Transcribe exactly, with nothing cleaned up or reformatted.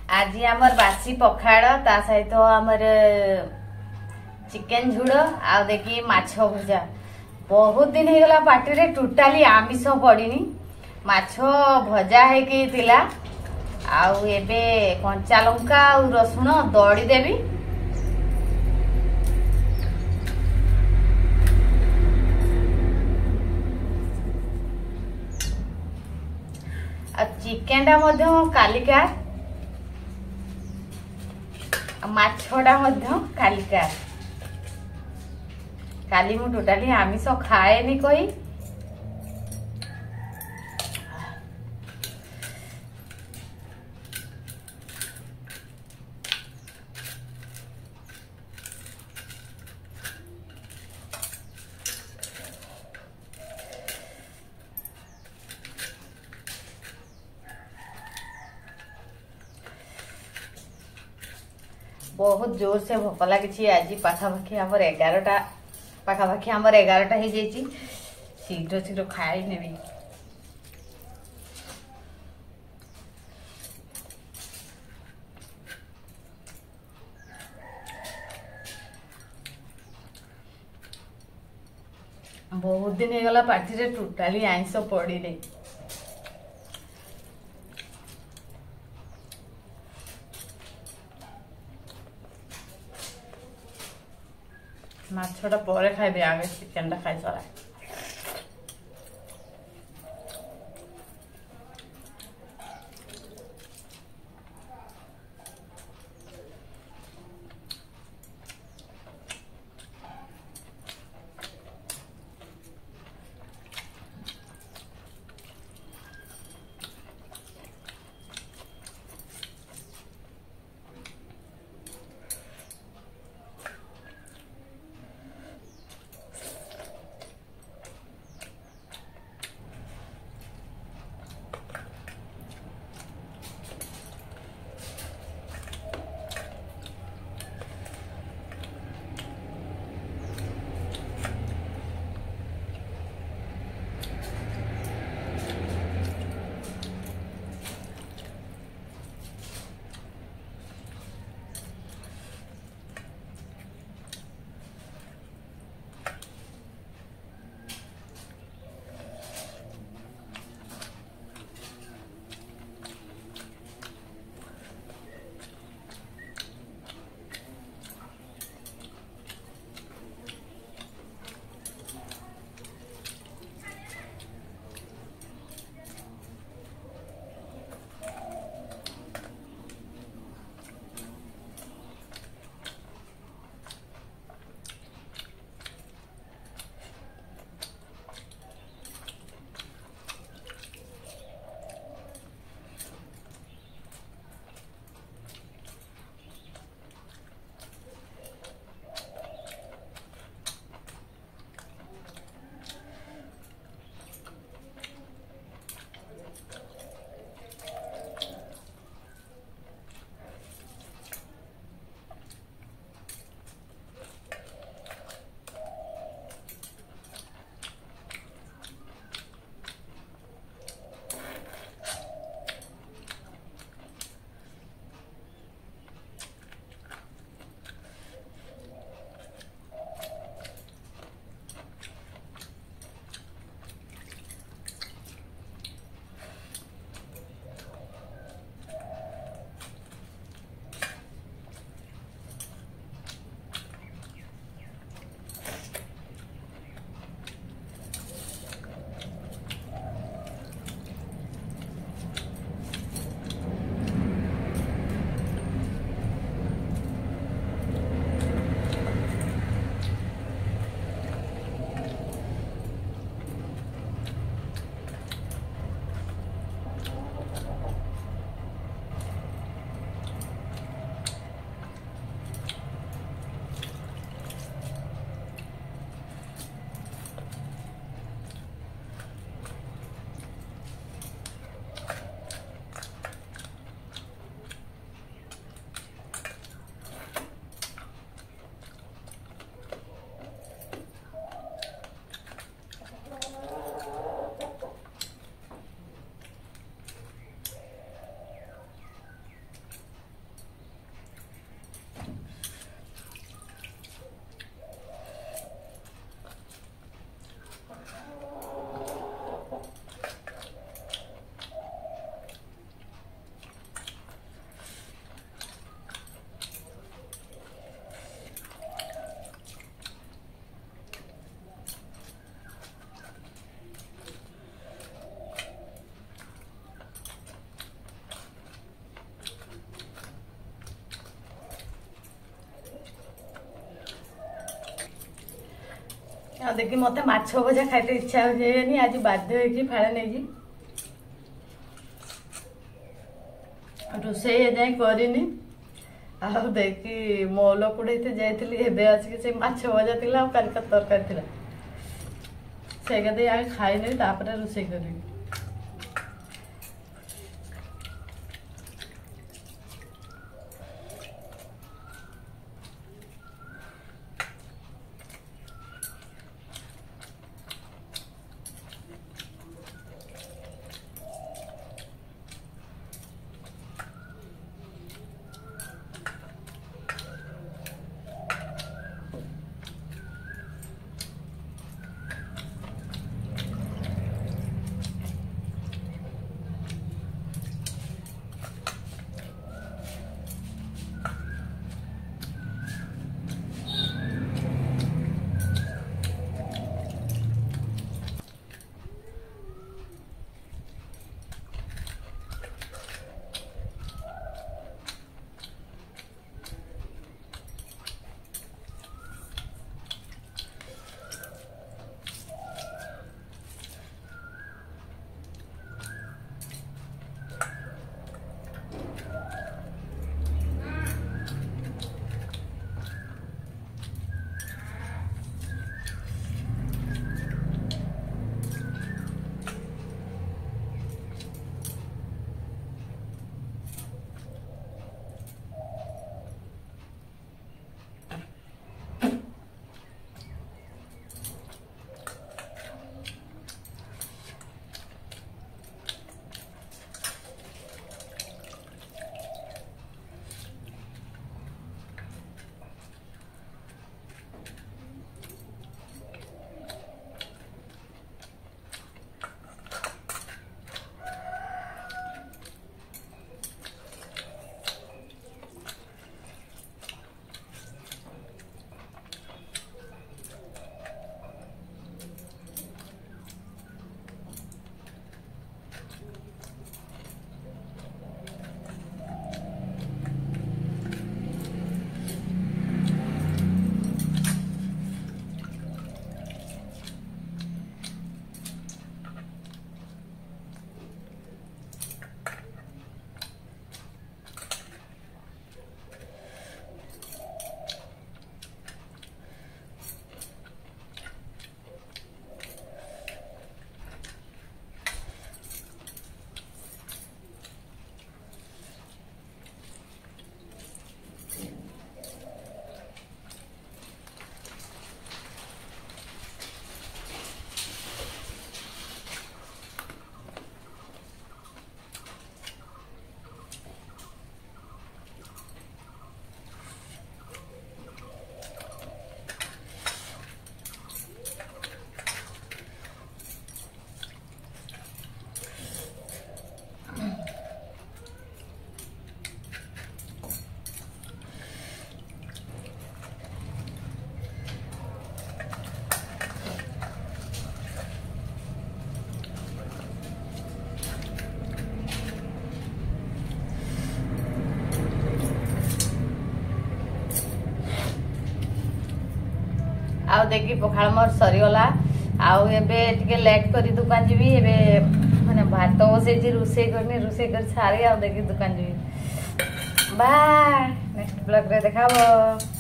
आज आमर बासी पखाड़ ता सहित आमर चिकेन झुड़ आ देखी माछ भजा। बहुत दिन हो गला पार्टी रे टोटाली आमिष पड़ीनी। माछ भजा हेकी थिला आउ एबे कंचा लंका और रसुण दड़ी देवी। आ चिकेन टा मध्य कालिका माछटा मध्य कालिका। काली मु टोटाली आमिष खाएनी कोई। बहुत जोर से भोक लगी। आज पाखापाखि आमर एगारटा पाखापाखि आमर एगारटा हो जाइए। शीघ्र शीघ्र खाई नेबी। बहुत दिन हो गला पार्टी रे टोटाली आइंस पड़ी नहीं। माछटा पर खाइबे आगे चिकेन टा खाई सारा। देखी मत माछ भजा खाते इच्छा हुए आज बाध्य हो फाड़े नहीं रोसे जाए करनी आ देखी मौल कुड़े जाइए आसिक से माछ भजा थी कालिका तरकारी थी से आगे खाई रोसे करी आउ देखी पखाड़ मोर सरीगला आउ एबे टिके लेट करी दुकान जीवी एबे माने भात बसैछि रुसे करनी रुसे कर सारी आउ देखी दुकान जीवी बाय नेक्स्ट ब्लॉग रे देखाबो।